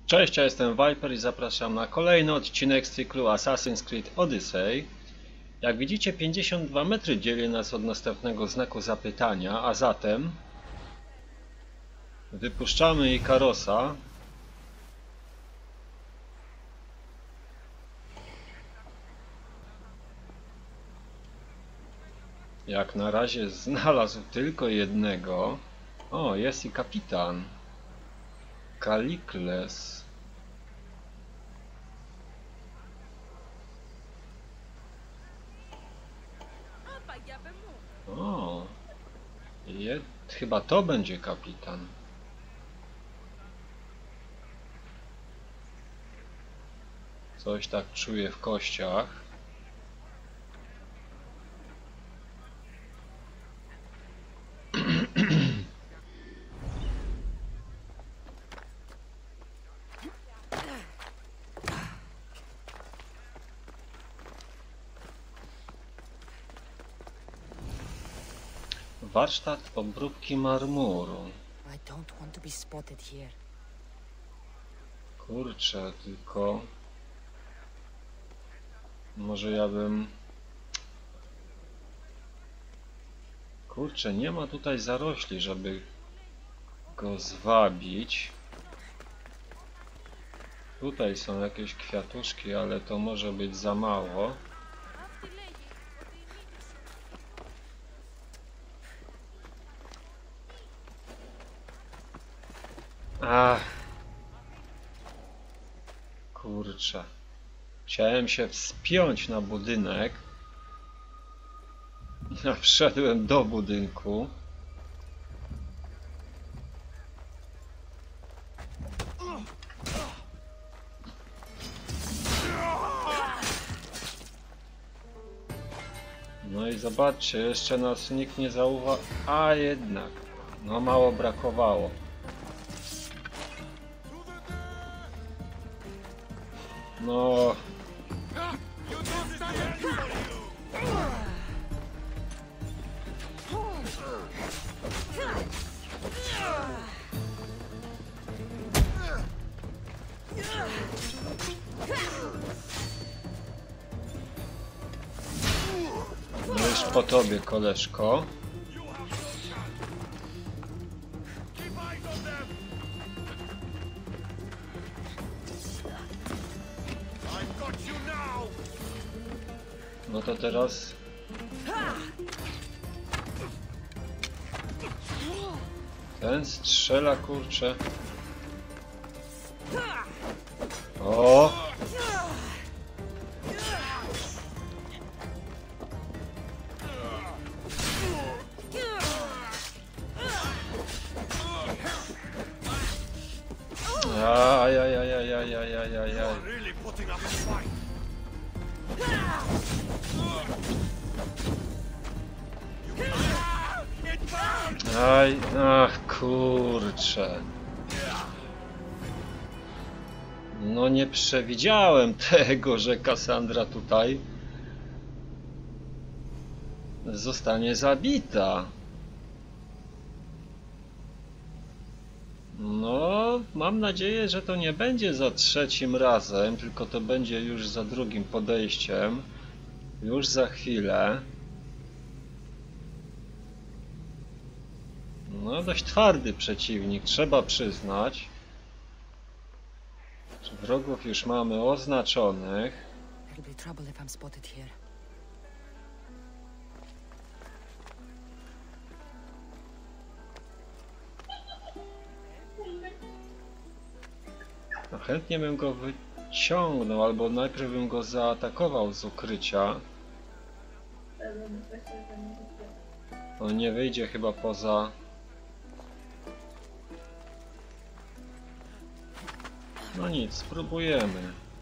Cześć, ja jestem Viper i zapraszam na kolejny odcinek z cyklu Assassin's Creed Odyssey. Jak widzicie, 52 metry dzieli nas od następnego znaku zapytania, a zatem wypuszczamy Ikarosa. Jak na razie znalazł tylko jednego. O, jest i kapitan Kalikles. O, chyba to będzie kapitan. Coś tak czuję w kościach. Warsztat obróbki marmuru. Kurczę, tylko może ja bym... Kurczę, nie ma tutaj zarośli, żeby go zwabić. Tutaj są jakieś kwiatuszki, ale to może być za mało. Ach, kurczę. Chciałem się wspiąć na budynek. Ja wszedłem do budynku. No i zobaczcie, jeszcze nas nikt nie zauważył. A jednak, no mało brakowało. No. No już po tobie, koleżko. No to teraz... Ten strzela, kurczę. O! Ajajajajajajajajaj. Aj, ach kurczę. No nie przewidziałem tego, że Cassandra tutaj zostanie zabita. No, mam nadzieję, że to nie będzie za trzecim razem, tylko to będzie już za drugim podejściem. Już za chwilę. No, dość twardy przeciwnik, trzeba przyznać. Wrogów już mamy oznaczonych. No, chętnie bym go wyciągnął, albo najpierw bym go zaatakował z ukrycia. On nie wyjdzie chyba poza... No nic, spróbujemy.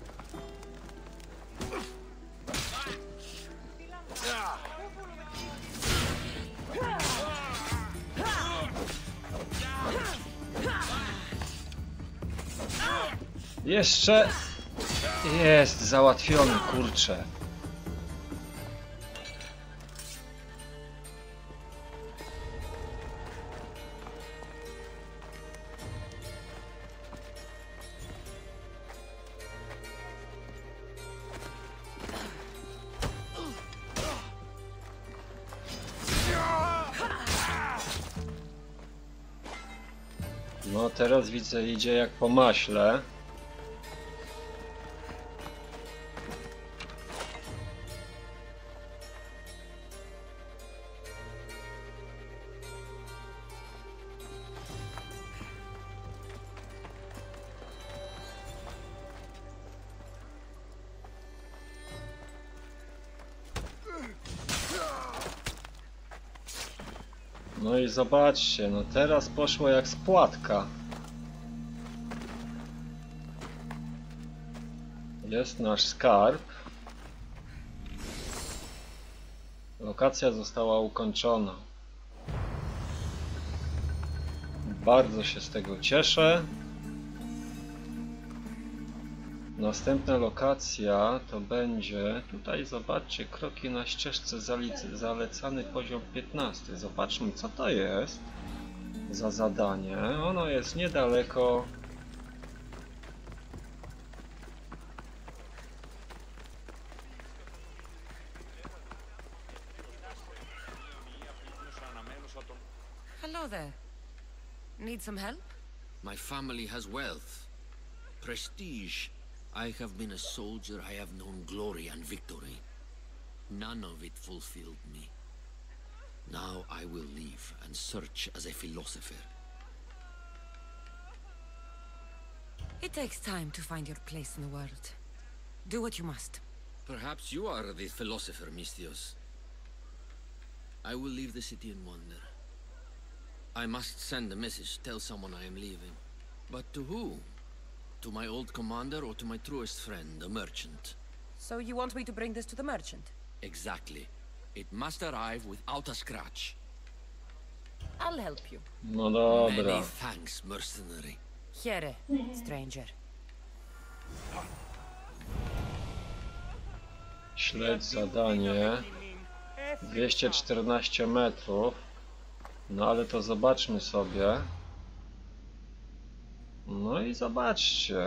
Jeszcze jest załatwiony, kurczę. No teraz widzę, idzie jak po maśle. No i zobaczcie, no teraz poszło jak z płatka. Jest nasz skarb. Lokacja została ukończona. Bardzo się z tego cieszę. Następna lokacja to będzie, tutaj zobaczcie, kroki na ścieżce zalecany poziom 15. Zobaczmy, co to jest za zadanie. Ono jest niedaleko. Hello there. Need some help? My family has wealth, prestige. I have been a soldier, I have known glory and victory. None of it fulfilled me. Now I will leave and search as a philosopher. It takes time to find your place in the world. Do what you must. Perhaps you are the philosopher, Misthios. I will leave the city and wander. I must send a message, tell someone I am leaving. But to who? To my old commander or to my truest friend, the merchant? So you want me to bring this to the merchant? Exactly. It must arrive without a scratch. I'll help you. No dobra. Many thanks, mercenary. Here, stranger. Śledź zadanie. 214 metrów. No ale to zobaczmy sobie. No i zobaczcie.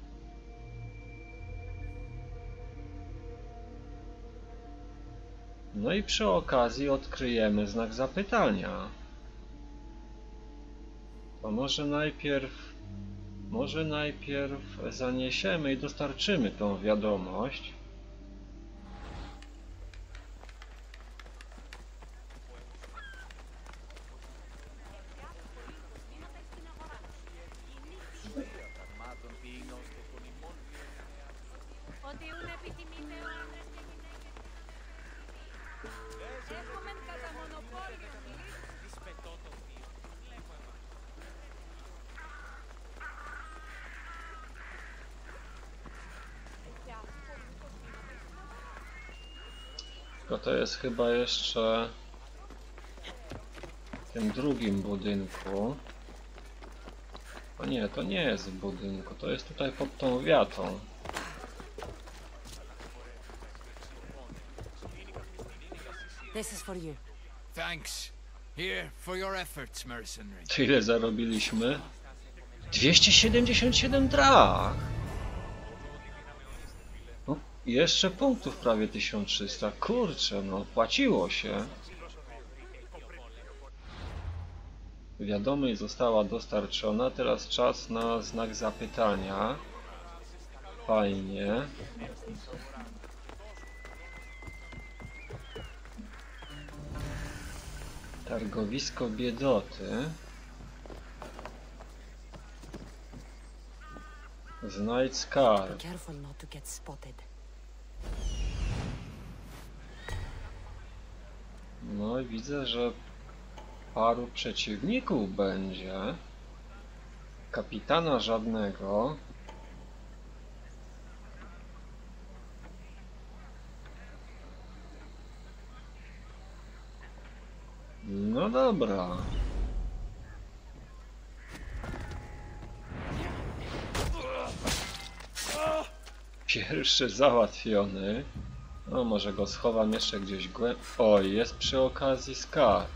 No i przy okazji odkryjemy znak zapytania. To może najpierw zaniesiemy i dostarczymy tą wiadomość. Tylko to jest chyba jeszcze w tym drugim budynku. O nie, to nie jest w budynku, to jest tutaj pod tą wiatą. This is for you. Thanks. Here for your efforts, mercenary. Ile zarobiliśmy? 277 drach! No, jeszcze punktów prawie 1300. Kurczę, no płaciło się. Wiadomość została dostarczona. Teraz czas na znak zapytania. Fajnie. Targowisko biedoty. Znajdź skarb. Careful not to get spotted. No i widzę, że paru przeciwników będzie. Kapitana żadnego. No dobra. Pierwszy załatwiony. No może go schowam jeszcze gdzieś głębiej. Oj, jest przy okazji skarb.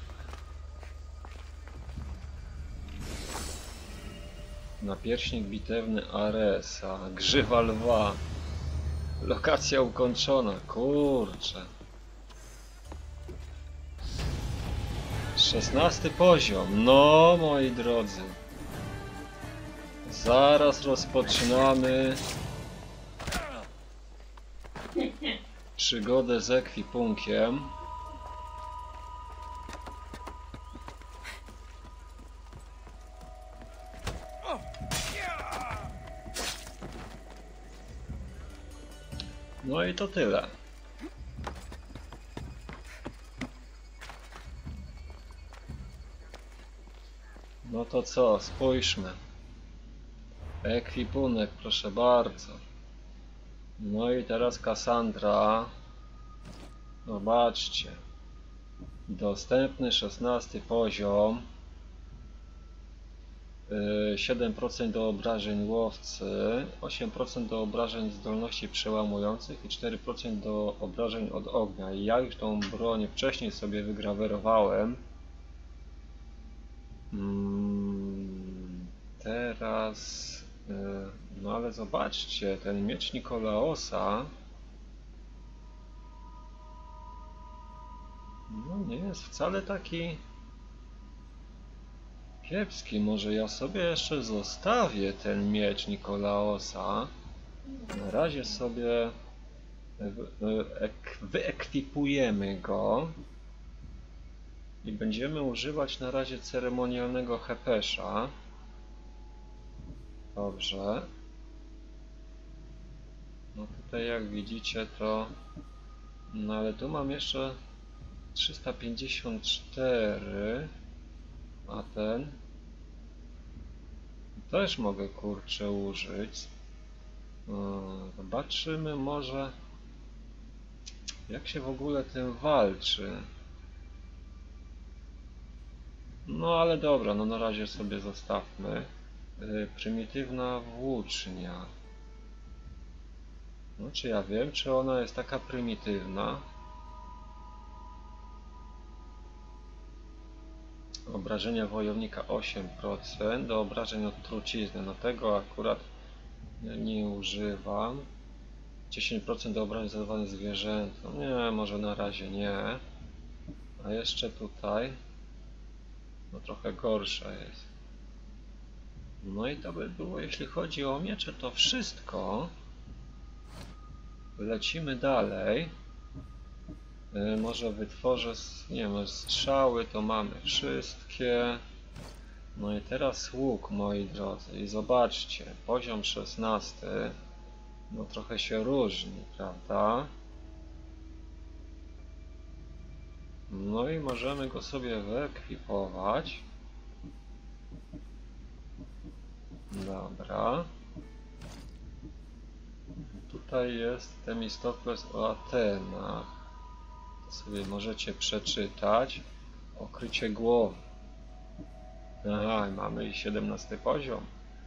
Napierśnik bitewny Aresa. Grzywa lwa. Lokacja ukończona. Kurczę. 16 poziom. No moi drodzy. Zaraz rozpoczynamy przygodę z ekwipunkiem. No i to tyle. No to co, spójrzmy. Ekwipunek, proszę bardzo. No i teraz Cassandra. Zobaczcie. Dostępny 16 poziom. 7% do obrażeń łowcy, 8% do obrażeń zdolności przełamujących i 4% do obrażeń od ognia. I ja już tą broń wcześniej sobie wygrawerowałem. Teraz... no ale zobaczcie, ten miecz Nikolaosa no nie jest wcale taki kiepski. Może ja sobie jeszcze zostawię ten miecz Nikolaosa. Na razie sobie wyekwipujemy go i będziemy używać na razie ceremonialnego hepesza. Dobrze. No tutaj jak widzicie to... No ale tu mam jeszcze 354, a ten też mogę kurczę użyć. Zobaczymy może jak się w ogóle tym walczy. No ale dobra, no na razie sobie zostawmy. Prymitywna włócznia. No czy ja wiem, czy ona jest taka prymitywna? Obrażenia wojownika 8%, do obrażeń od trucizny. No tego akurat nie używam. 10% do obrażeń zadawanych zwierzętom. Nie, może na razie nie. A jeszcze tutaj no trochę gorsza jest. No i to by było, jeśli chodzi o miecze, to wszystko. Lecimy dalej. Może wytworzę, nie wiem, strzały, to mamy wszystkie. No i teraz łuk, moi drodzy. I zobaczcie, poziom 16. No trochę się różni, prawda? No i możemy go sobie wyekwipować. Dobra. Tutaj jest Themistokles o Atenach. To sobie możecie przeczytać. Okrycie głowy. Aha, mamy i 17 poziom.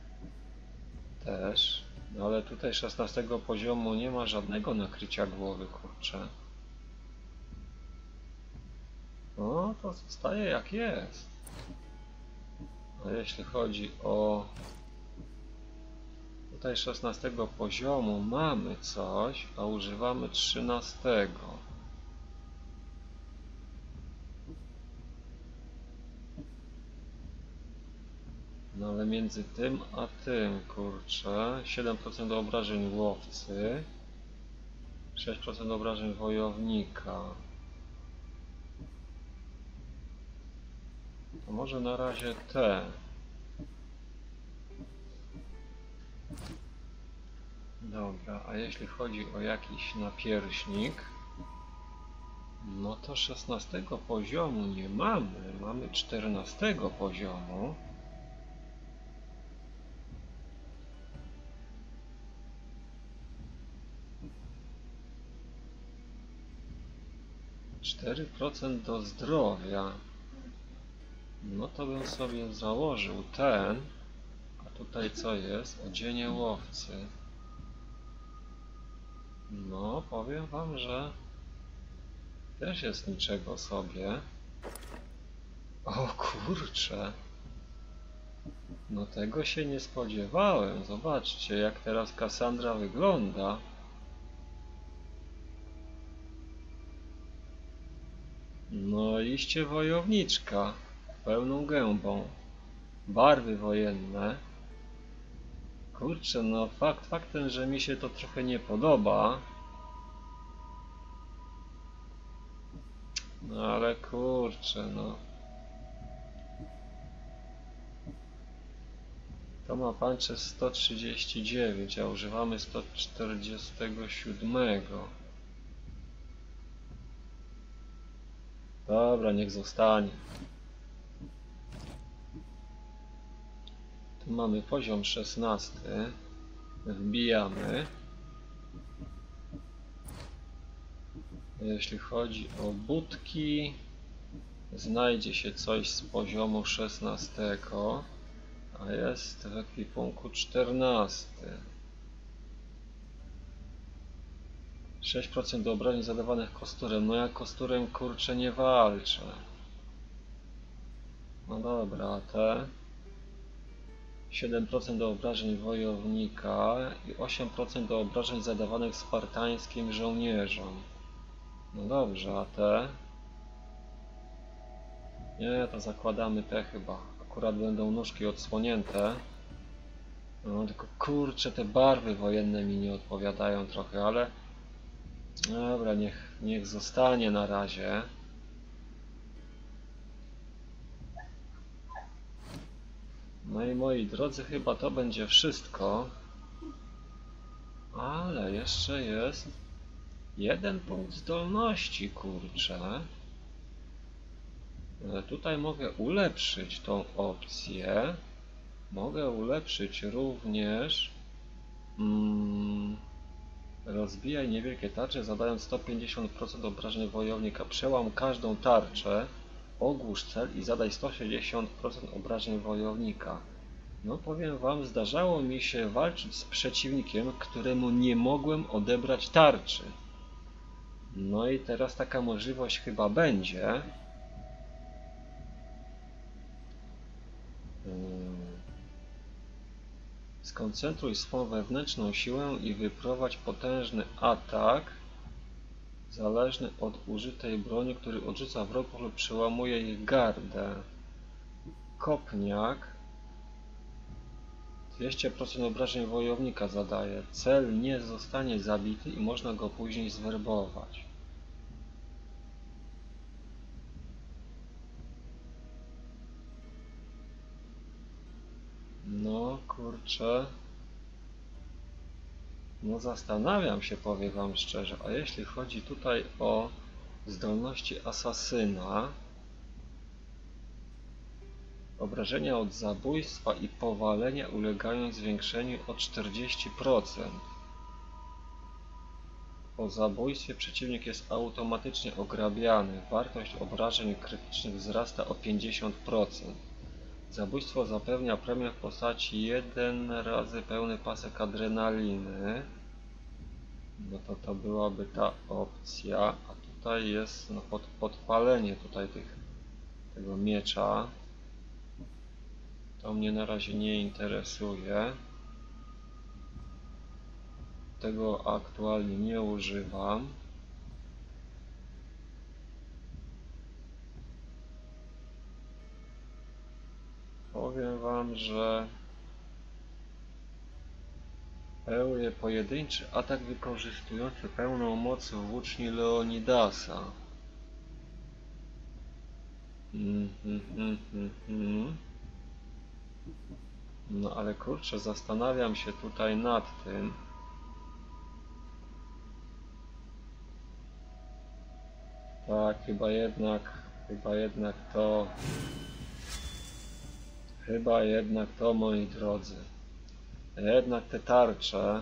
Też. No ale tutaj 16 poziomu nie ma żadnego nakrycia głowy, kurczę. No to zostaje jak jest. A jeśli chodzi o... Tutaj 16 poziomu mamy coś, a używamy 13. No ale między tym a tym, kurczę, 7% do obrażeń łowcy, 6% do obrażeń wojownika. To może na razie te. Dobra, a jeśli chodzi o jakiś napierśnik, no to 16 poziomu nie mamy, mamy 14 poziomu. Do zdrowia. No to bym sobie założył ten. A tutaj co jest? Odzienie łowcy. No, powiem wam, że też jest niczego sobie. O kurcze. No tego się nie spodziewałem. Zobaczcie, jak teraz Cassandra wygląda. No iście wojowniczka, pełną gębą, barwy wojenne. Kurczę, no faktem, że mi się to trochę nie podoba. No ale kurczę, no. To ma punches 139, a używamy 147. Dobra, niech zostanie. Tu mamy poziom 16. Wbijamy. Jeśli chodzi o budki, znajdzie się coś z poziomu 16, a jest w ekwipunku 14. 6% do obrażeń zadawanych kosturem. No ja kosturem kurczę nie walczę. No dobra, te 7% do obrażeń wojownika i 8% do obrażeń zadawanych spartańskim żołnierzom. No dobrze, a te? Nie, to zakładamy te chyba. Akurat będą nóżki odsłonięte. No tylko kurczę, te barwy wojenne mi nie odpowiadają trochę, ale dobra, niech zostanie na razie. No i moi drodzy, chyba to będzie wszystko. Ale jeszcze jest jeden punkt zdolności, kurczę. Tutaj mogę ulepszyć tą opcję. Mogę ulepszyć również rozbijaj niewielkie tarcze, zadając 150% obrażeń wojownika. Przełam każdą tarczę, ogłusz cel i zadaj 160% obrażeń wojownika. No powiem wam, zdarzało mi się walczyć z przeciwnikiem, któremu nie mogłem odebrać tarczy. No i teraz taka możliwość chyba będzie. Skoncentruj swą wewnętrzną siłę i wyprowadź potężny atak zależny od użytej broni, który odrzuca wrogów lub przełamuje ich gardę. Kopniak 200% obrażeń wojownika zadaje. Cel nie zostanie zabity i można go później zwerbować. No kurczę. No zastanawiam się, powiem wam szczerze, a jeśli chodzi tutaj o zdolności asasyna, obrażenia od zabójstwa i powalenia ulegają zwiększeniu o 40%. Po zabójstwie przeciwnik jest automatycznie ograbiany. Wartość obrażeń krytycznych wzrasta o 50%. Zabójstwo zapewnia premię w postaci 1 razy pełny pasek adrenaliny. No to byłaby ta opcja. A tutaj jest no, podpalenie tutaj tego miecza. To mnie na razie nie interesuje. Tego aktualnie nie używam. Powiem wam, że pełnię pojedynczy atak wykorzystujący pełną moc włóczni Leonidasa. No ale kurczę, zastanawiam się tutaj nad tym. Tak, chyba jednak to, moi drodzy. Jednak te tarcze.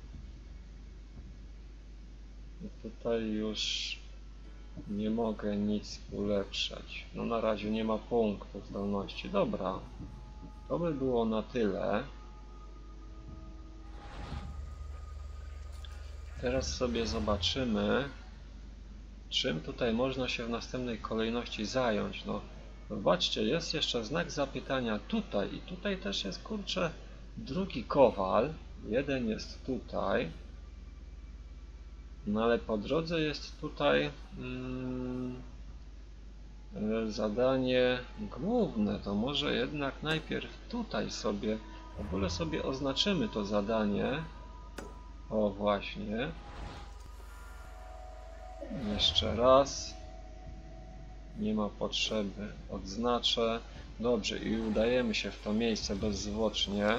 Tutaj już nie mogę nic ulepszać. No na razie nie ma punktów zdolności. Dobra. To by było na tyle. Teraz sobie zobaczymy, czym tutaj można się w następnej kolejności zająć. No, zobaczcie, jest jeszcze znak zapytania tutaj i tutaj też jest, kurczę, drugi kowal. Jeden jest tutaj. No ale po drodze jest tutaj zadanie główne. To może jednak najpierw tutaj sobie W ogóle sobie oznaczymy to zadanie. O, właśnie. Jeszcze raz. Nie ma potrzeby. Odznaczę. Dobrze, i udajemy się w to miejsce bezzwłocznie.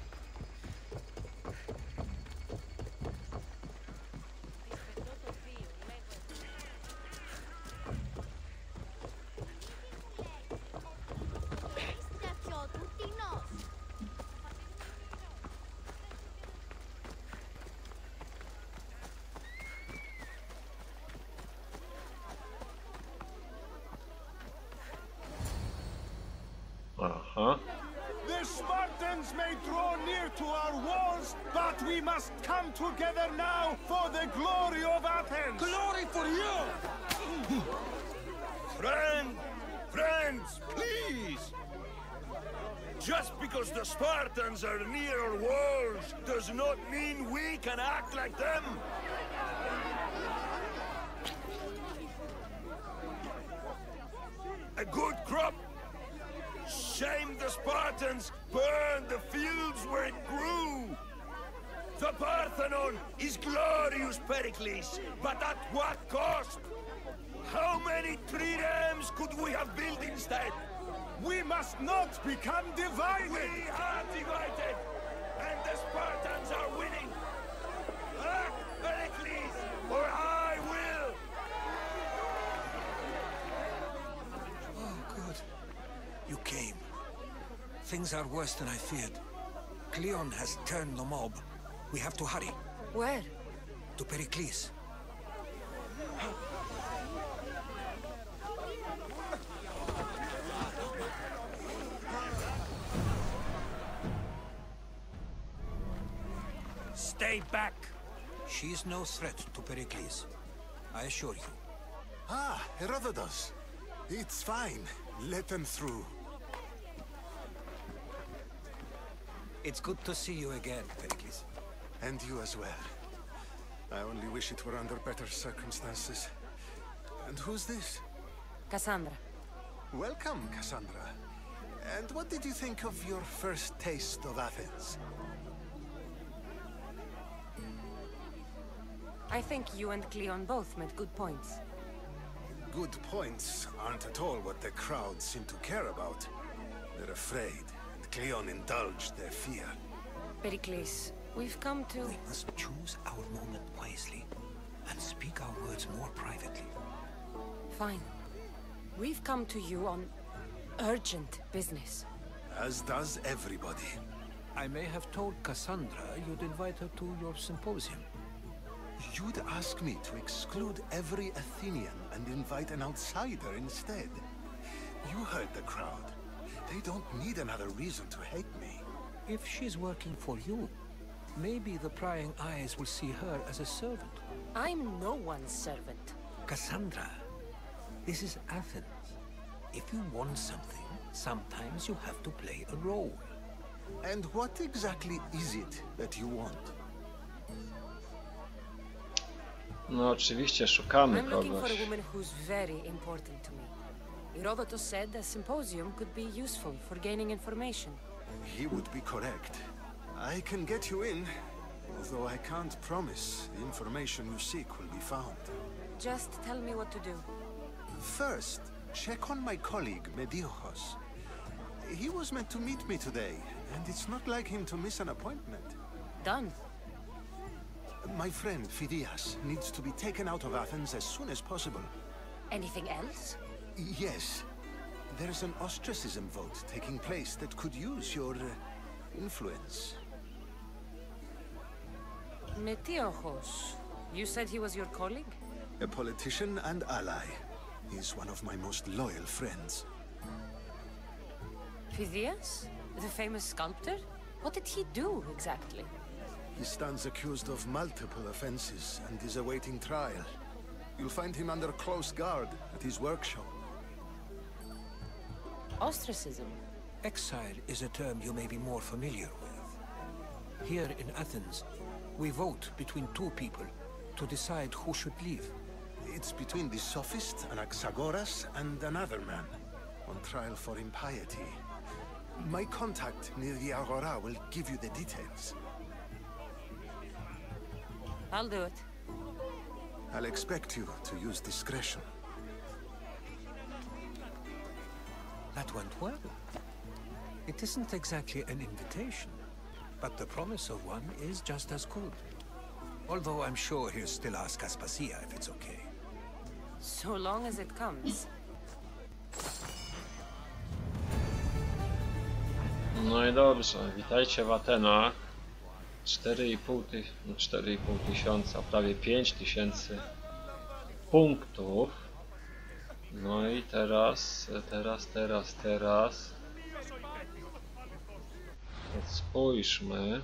Aha. The Spartans may draw near to our walls, but we must come together now for the glory of Athens! Glory for you! Friends, please! Just because the Spartans are near our walls does not mean we can act like them! A good crop! Shame the Spartans burned the fields where it grew! The Parthenon is glorious, Pericles, but at what cost? How many triremes could we have built instead? We must not become divided! We are divided! And the Spartans are winning! Act, Pericles, or I will! Oh, good. You came. Things are worse than I feared. Cleon has turned the mob. We have to hurry. Where? To Pericles. Stay back! She is no threat to Pericles. I assure you. Ah, Herodotus. It's fine. Let them through. It's good to see you again, Pericles. And you as well. I only wish it were under better circumstances. And who's this? Cassandra. Welcome, Cassandra. And what did you think of your first taste of Athens? I think you and Cleon both made good points. Good points aren't at all what the crowd seem to care about. They're afraid, and Cleon indulged their fear. Pericles, we've come to... We must choose our moment wisely and speak our words more privately. Fine. We've come to you on urgent business. As does everybody. I may have told Cassandra you'd invite her to your symposium. You'd ask me to exclude every Athenian and invite an outsider instead. You heard the crowd. They don't need another reason to hate me. If she's working for you, maybe the prying eyes will see her as a servant. I'm no one's servant. Cassandra, this is Athens. If you want something, sometimes you have to play a role. And what exactly is it that you want? No oczywiście szukamy I'm looking for kogoś. a woman who's very important to me. Herodotus said a symposium could be useful for gaining information. He would be correct. I can get you in, although I can't promise the information you seek will be found. Just tell me what to do. First, check on my colleague, Mediochos. He was meant to meet me today, and it's not like him to miss an appointment. Done. My friend, Phidias, needs to be taken out of Athens as soon as possible. Anything else? Yes. There's an ostracism vote taking place that could use your influence. Metiochos. You said he was your colleague? A politician and ally. He's one of my most loyal friends. Phidias? The famous sculptor? What did he do, exactly? He stands accused of multiple offenses and is awaiting trial. You'll find him under close guard at his workshop. Ostracism? Exile is a term you may be more familiar with. Here in Athens, we vote between two people to decide who should leave. It's between the sophist Anaxagoras and another man on trial for impiety. My contact near the Agora will give you the details. I'll do it. I'll expect you to use discretion. That went well. It isn't exactly an invitation, but the promise of one is just as good. Although I'm sure he'll still ask Aspasia if it's okay. So long as it comes. No i dobrze, witajcie w Atenach. 4,5 tysiąca, prawie 5 tysięcy punktów. No i teraz spójrzmy.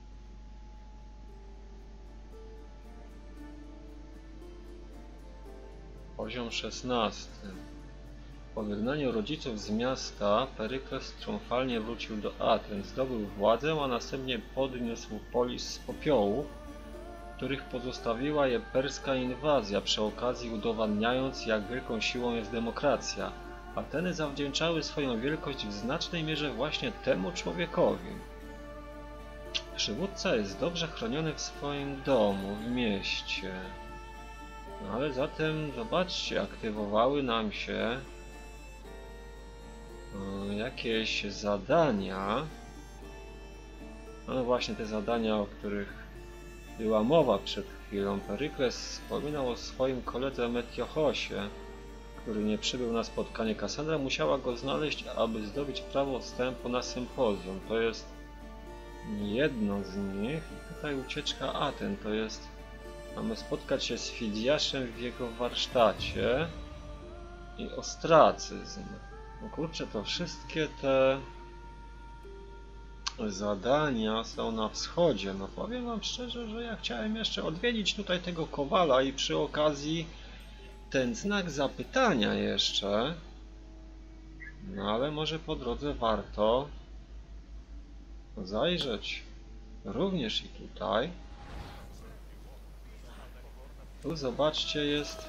Poziom 16. Po wygnaniu rodziców z miasta, Perykles triumfalnie wrócił do Aten, zdobył władzę, a następnie podniósł polis z popiołów, których pozostawiła je perska inwazja, przy okazji udowadniając, jak wielką siłą jest demokracja. Ateny zawdzięczały swoją wielkość w znacznej mierze właśnie temu człowiekowi. Przywódca jest dobrze chroniony w swoim domu, w mieście. No ale zatem, zobaczcie, aktywowały nam się jakieś zadania. No właśnie te zadania, o których była mowa przed chwilą. Perykles wspominał o swoim koledze Metiochosie, który nie przybył na spotkanie. Kassandra musiała go znaleźć, aby zdobyć prawo wstępu na sympozjum. To jest jedno z nich. I tutaj ucieczka Aten. To jest... Mamy spotkać się z Fidiaszem w jego warsztacie. I ostracyzm. No kurczę, to wszystkie te zadania są na wschodzie. No powiem wam szczerze, że ja chciałem jeszcze odwiedzić tutaj tego Kowala i przy okazji ten znak zapytania jeszcze. No ale może po drodze warto zajrzeć również i tutaj. Tu zobaczcie, jest...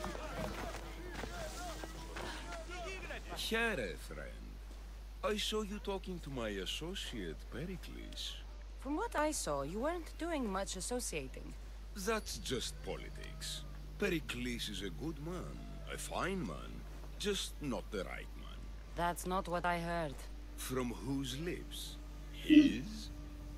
Here, friend. I saw you talking to my associate, Pericles. From what I saw, you weren't doing much associating. That's just politics. Pericles is a good man, a fine man, just not the right man. That's not what I heard. From whose lips? His?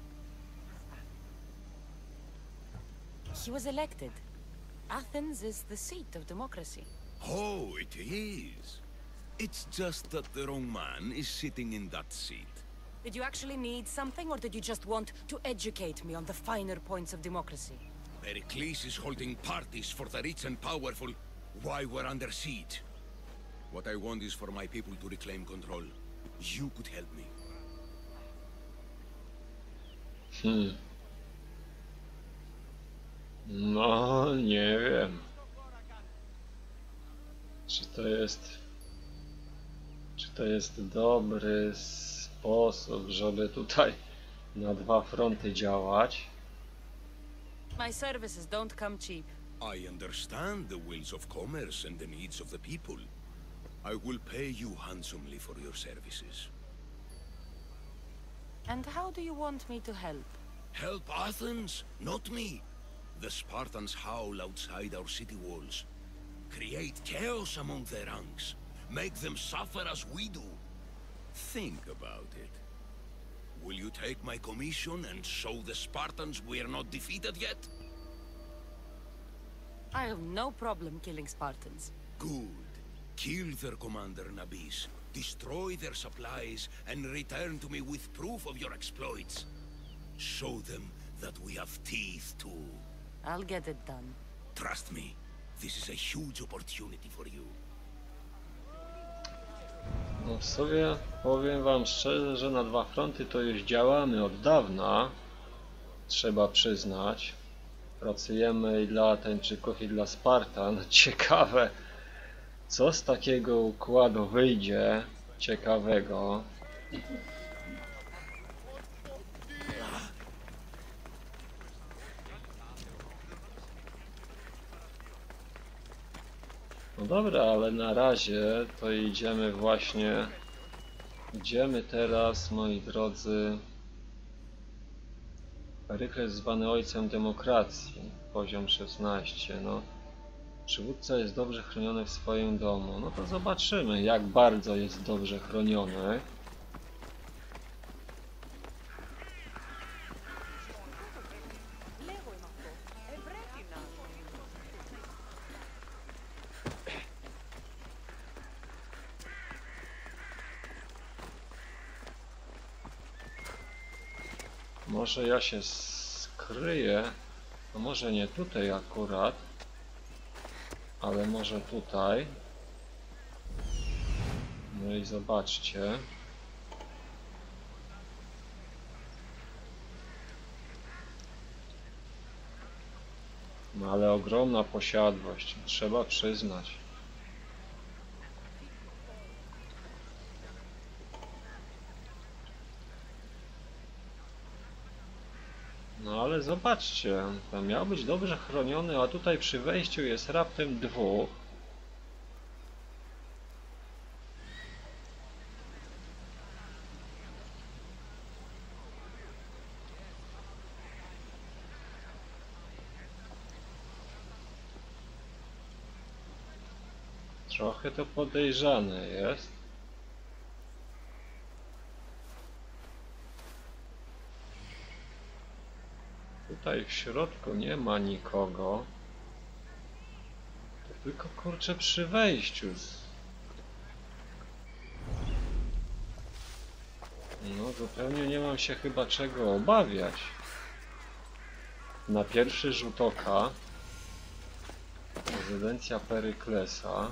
He was elected. Athens is the seat of democracy. Oh, it is. It's just that the wrong man is sitting in that seat. Did you actually need something, or did you just want to educate me on the finer points of democracy? Pericles is holding parties for the rich and powerful while we're under siege. What I want is for my people to reclaim control. You could help me. No, nie wiem. Czy to jest dobry sposób, żeby tutaj na dwa fronty działać? My services don't come cheap. I understand the wills of commerce and the needs of the people. I will pay you handsomely for your services. And how do you want me to help? Help Athens, not me. The Spartans howl outside our city walls. Create chaos among their ranks. Make them suffer as we do. Think about it. Will you take my commission and show the Spartans we are not defeated yet? I have no problem killing Spartans. Good. Kill their commander Nabis, destroy their supplies, and return to me with proof of your exploits. Show them that we have teeth too. I'll get it done. Trust me, this is a huge opportunity for you. No w sobie powiem wam szczerze, że na dwa fronty to już działamy od dawna. Trzeba przyznać. Pracujemy i dla Ateńczyków, i dla Spartan. Ciekawe, co z takiego układu wyjdzie ciekawego. No dobra, ale na razie to idziemy właśnie Idziemy teraz, moi drodzy. Perykles zwany ojcem demokracji. Poziom 16. No. Przywódca jest dobrze chroniony w swoim domu. No to zobaczymy, jak bardzo jest dobrze chroniony. Może ja się skryję, no może nie tutaj akurat, ale może tutaj. No i zobaczcie. No ale ogromna posiadłość, trzeba przyznać. No ale zobaczcie, tam miał być dobrze chroniony, a tutaj przy wejściu jest raptem 2. Trochę to podejrzane jest. Tutaj w środku nie ma nikogo. To tylko kurczę przy wejściu. No zupełnie nie mam się chyba czego obawiać. Na pierwszy rzut oka rezydencja Peryklesa.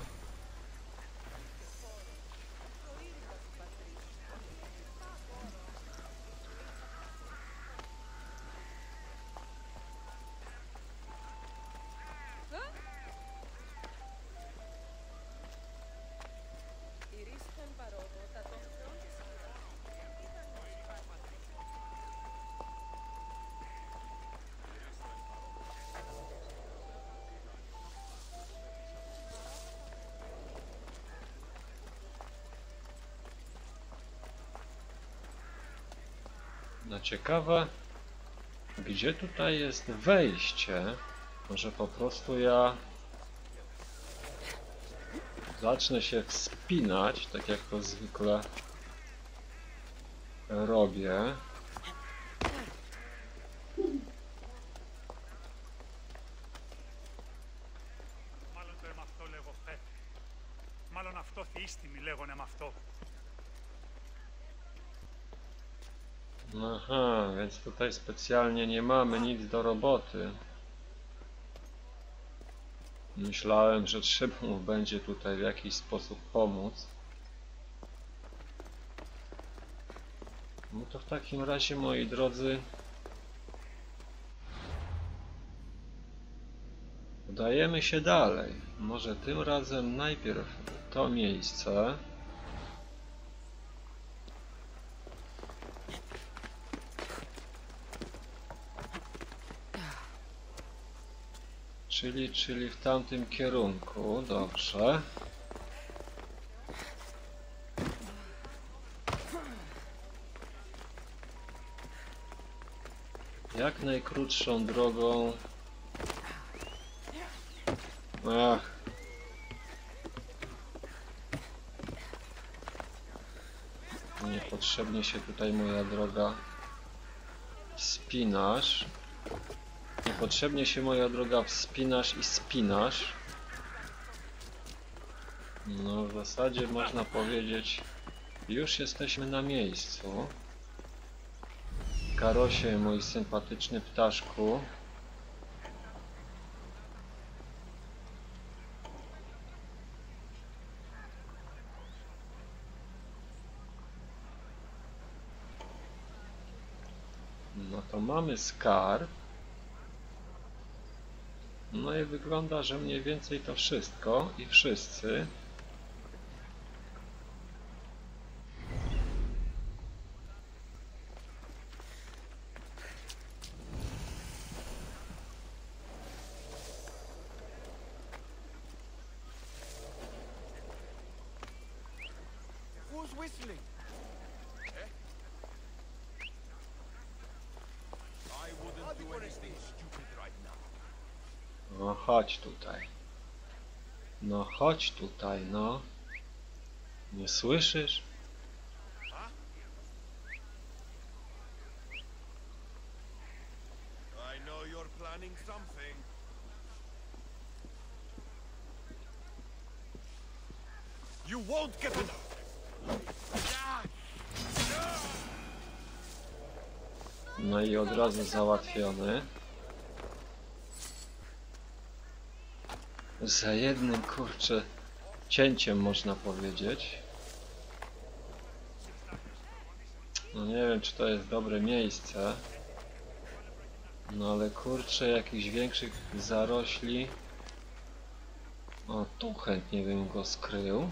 No ciekawe, gdzie tutaj jest wejście? Może po prostu ja zacznę się wspinać, tak jak to zwykle robię. Aha, więc tutaj specjalnie nie mamy nic do roboty. Myślałem, że trzeba mu będzie tutaj w jakiś sposób pomóc. No to w takim razie, moi drodzy, udajemy się dalej. Może tym razem najpierw to miejsce. Czyli w tamtym kierunku, dobrze. Jak najkrótszą drogą. Ach. Niepotrzebnie się tutaj, moja droga, wspinasz. Niepotrzebnie się, moja droga, wspinasz i spinasz. No w zasadzie można powiedzieć, już jesteśmy na miejscu. Karosie, mój sympatyczny ptaszku. No to mamy skarb. No i wygląda, że mniej więcej to wszystko i wszyscy. Who's whistling? No chodź tutaj. No chodź tutaj, no. Nie słyszysz? I know you're planning something. You won't get enough. No i od razu załatwiony. Za jednym, kurczę, cięciem można powiedzieć. No nie wiem, czy to jest dobre miejsce. No ale kurczę, jakichś większych zarośli. O, tu chętnie bym go skrył.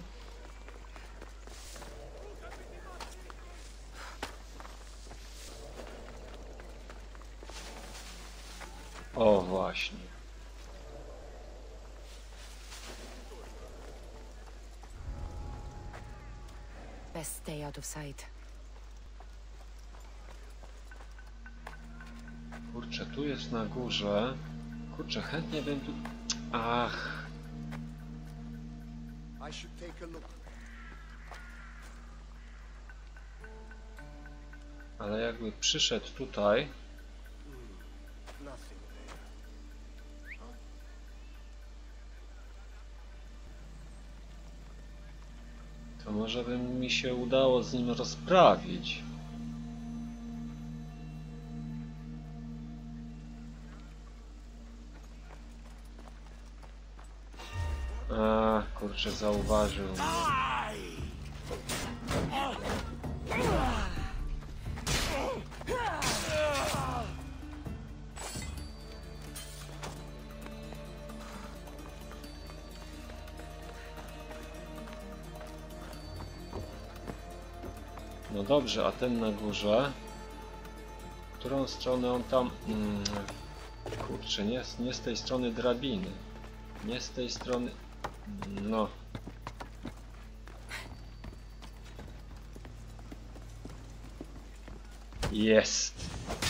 O, właśnie. Best stay out of sight. Kurczę, tu jest na górze. Kurczę, chętnie bym tu... Ach. I should take a look. Ale jakby przyszedł tutaj... Nothing there. To może by mi się udało z nim rozprawić. A, kurczę, zauważył mnie. No dobrze, a ten na górze? W którą stronę on tam... Kurczę, nie z tej strony drabiny. Nie z tej strony... No. Jest.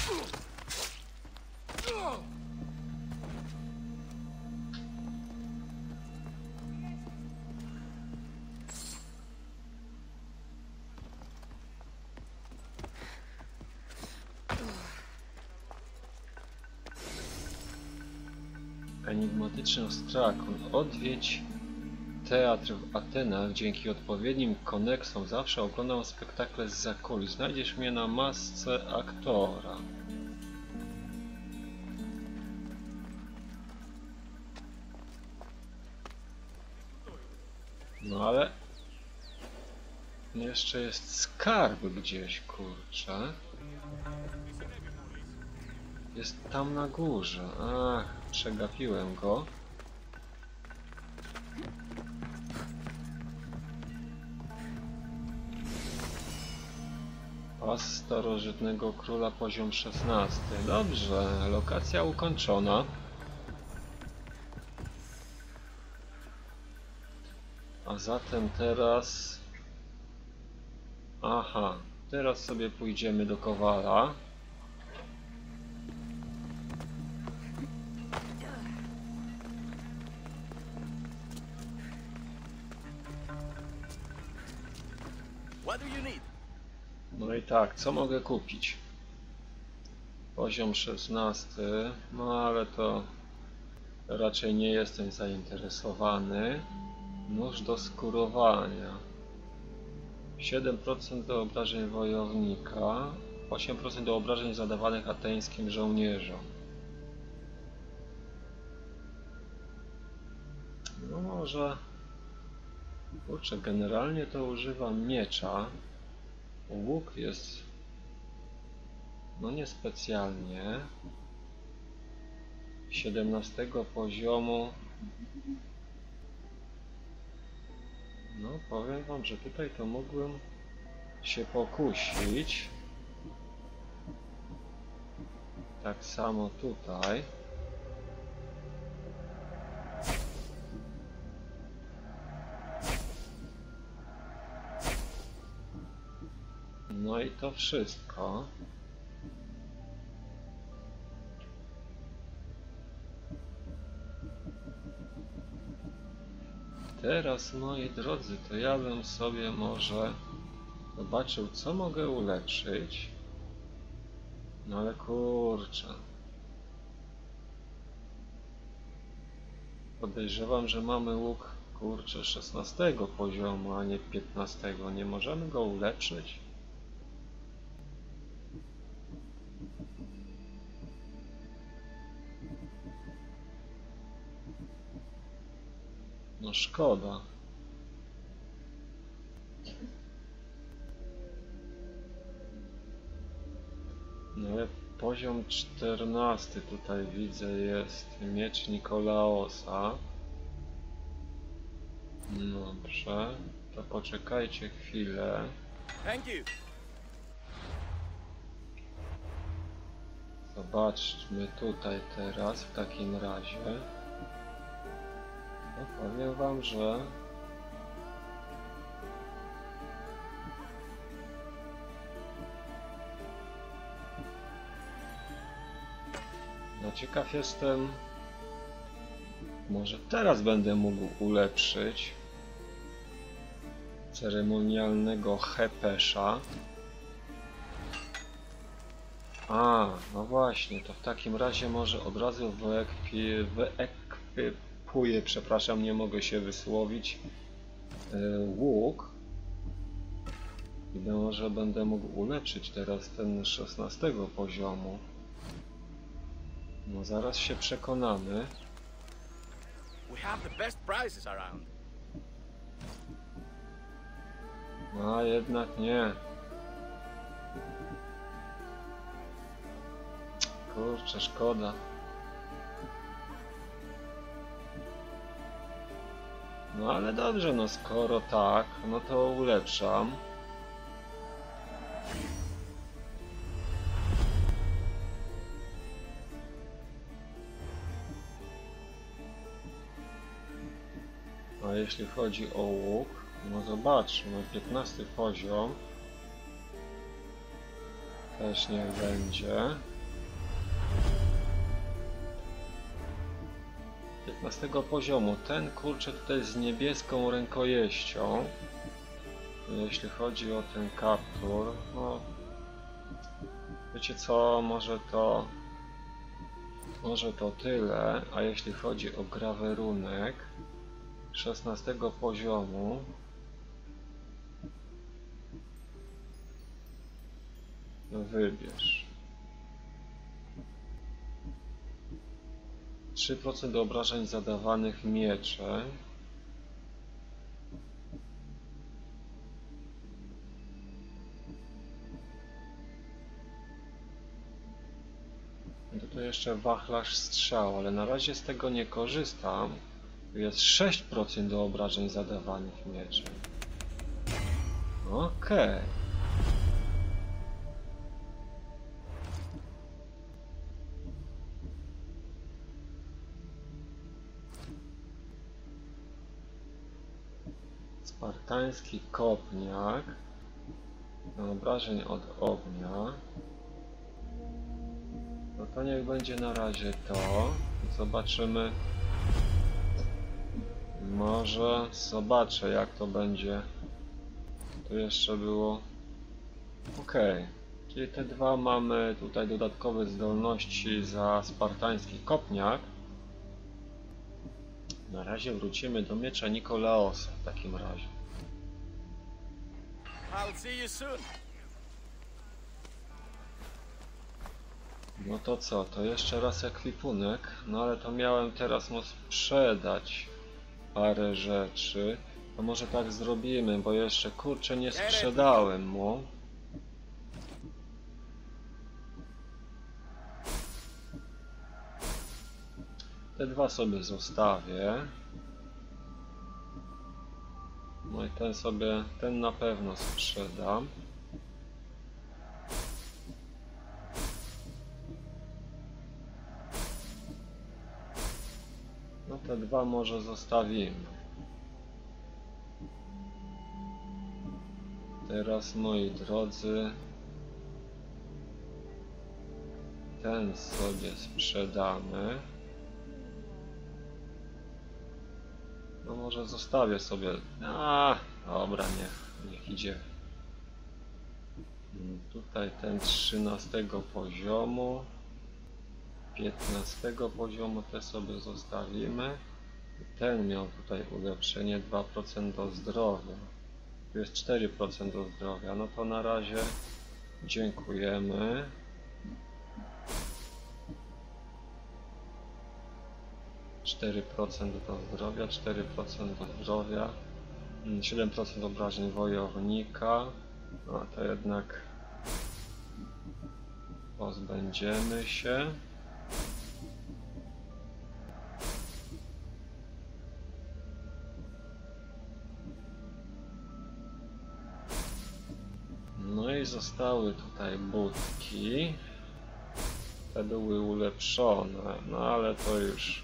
Enigmatyczny ostrakon. Odwiedź teatr w Atenach. Dzięki odpowiednim koneksom zawsze oglądam spektakle z zakulis. Znajdziesz mnie na masce aktora. No ale... jeszcze jest skarb gdzieś, kurczę. Jest tam na górze. Ach, przegapiłem go. Pas starożytnego króla, poziom 16. Dobrze, lokacja ukończona. A zatem teraz... Aha, teraz sobie pójdziemy do Kowala. No i tak, co mogę kupić? Poziom 16, no ale to raczej nie jestem zainteresowany. Nóż do skórowania. 7% do obrażeń wojownika, 8% do obrażeń zadawanych ateńskim żołnierzom. No może... Kurczę, generalnie to używam miecza. Łuk jest... no niespecjalnie. 17 poziomu. No powiem wam, że tutaj to mógłbym się pokusić. Tak samo tutaj. No i to wszystko. teraz, moi drodzy, to ja bym sobie może zobaczył, co mogę ulepszyć. No ale kurczę. Podejrzewam, że mamy łuk, kurczę, 16 poziomu, a nie 15. Nie możemy go ulepszyć? No szkoda. No ale poziom 14 tutaj widzę jest miecz Nikolaosa. Dobrze, to poczekajcie chwilę. Thank you. Zobaczmy tutaj teraz w takim razie. No, powiem wam, że no ciekaw jestem, może teraz będę mógł ulepszyć ceremonialnego Hepesza. A, no właśnie, to w takim razie może od razu wyekwipuję, przepraszam, nie mogę się wysłowić, łuk. I może będę mógł ulepszyć teraz ten 16 poziomu. No zaraz się przekonamy. We have the best prices around. A jednak nie. Kurczę, szkoda. No ale dobrze, no skoro tak, no to ulepszam. A jeśli chodzi o łuk, no zobaczmy, 15 poziom. Też niech będzie. 15 poziomu. Ten kurczę tutaj z niebieską rękojeścią. Jeśli chodzi o ten kaptur, no wiecie co, może to tyle, a jeśli chodzi o grawerunek 16 poziomu, no wybierz. 3% obrażeń zadawanych mieczem. To jeszcze wachlarz strzał, ale na razie z tego nie korzystam. Tu jest 6% do obrażeń zadawanych mieczem. Okej. Spartański kopniak. Do obrażeń od ognia. No to niech będzie na razie to. Zobaczymy. Może zobaczę, jak to będzie. Tu jeszcze było. Ok. Czyli te dwa mamy tutaj dodatkowe zdolności za spartański kopniak. Na razie wrócimy do miecza Nikolaosa w takim razie. I'll see you soon. No to co, to jeszcze raz ekwipunek, no ale to miałem teraz mu sprzedać parę rzeczy. To może tak zrobimy, bo jeszcze kurczę nie sprzedałem mu. Te dwa sobie zostawię. No i ten na pewno sprzedam. No te dwa może zostawimy. Teraz, moi drodzy, ten sobie sprzedamy. No może zostawię sobie. Dobra, niech idzie. Tutaj ten 13 poziomu. 15 poziomu te sobie zostawimy. Ten miał tutaj ulepszenie 2% do zdrowia. Tu jest 4% do zdrowia. No to na razie dziękujemy. Do zdrowia, 4% do zdrowia, 7% obrażeń wojownika. No to jednak pozbędziemy się. No i zostały tutaj budki. Te były ulepszone, no ale to już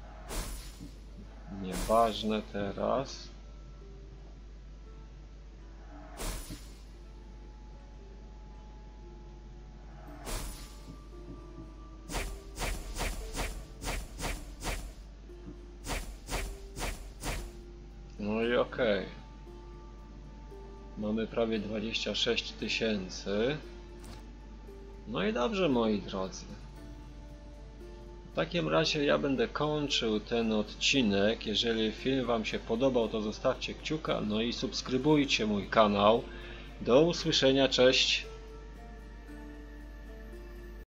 nieważne teraz. No i okej. Mamy prawie 26 000. No i dobrze, moi drodzy. W takim razie ja będę kończył ten odcinek. Jeżeli film wam się podobał, to zostawcie kciuka, no i subskrybujcie mój kanał. Do usłyszenia, cześć!